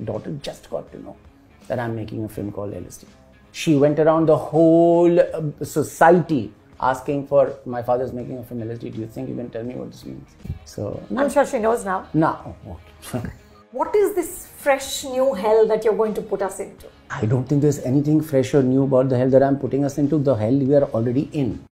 daughter just got to know that I'm making a film called LSD. She went around the whole society asking for, my father's making a film LSD. Do you think you can tell me what this means? So I'm sure she knows now. No. Okay. What is this fresh new hell that you're going to put us into? I don't think there's anything fresh or new about the hell that I'm putting us into. The hell we are already in.